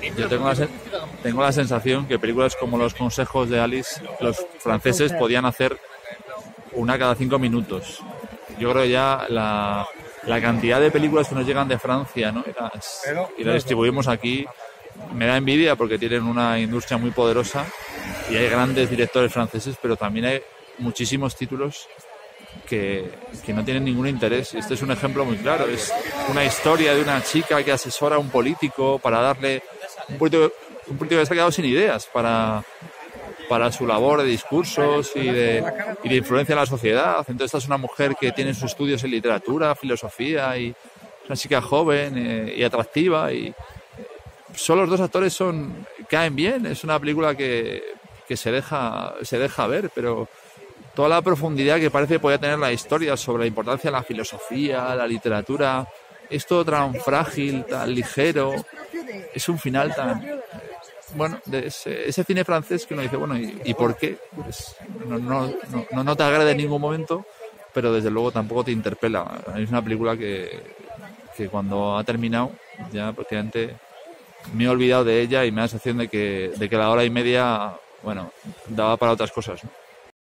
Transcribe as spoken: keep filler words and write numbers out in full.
yo tengo la, sen- tengo la sensación que películas como Los consejos de Alice, los franceses podían hacer una cada cinco minutos. Yo creo que ya la, la cantidad de películas que nos llegan de Francia, ¿no? y, las, y las distribuimos aquí, me da envidia porque tienen una industria muy poderosa y hay grandes directores franceses, pero también hay muchísimos títulos que, que no tienen ningún interés. Este es un ejemplo muy claro. Es una historia de una chica que asesora a un político para darle un político, un político que se ha quedado sin ideas para, para su labor de discursos y de, y de influencia en la sociedad. Entonces esta es una mujer que tiene sus estudios en literatura, filosofía, y una chica joven eh, y atractiva, y solo los dos actores son caen bien. Es una película que, que se deja se deja ver, pero toda la profundidad que parece podía tener la historia sobre la importancia de la filosofía, la literatura, es todo tan frágil, tan ligero, es un final tan... Bueno, de ese, ese cine francés que uno dice, bueno, ¿y, y por qué? Pues no, no, no, no te agrada en ningún momento, pero desde luego tampoco te interpela. Es una película que, que cuando ha terminado ya prácticamente me he olvidado de ella y me da la sensación de que, de que la hora y media, bueno, daba para otras cosas, ¿no?